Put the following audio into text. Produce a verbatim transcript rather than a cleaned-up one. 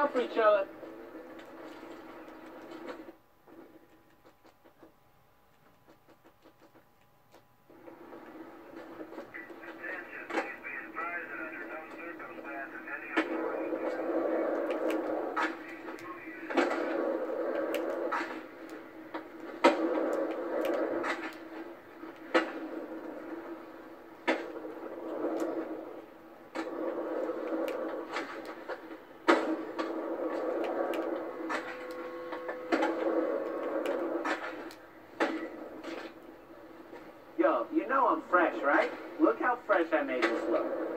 out for each other. Yo, you know I'm fresh, right? Look how fresh I made this look.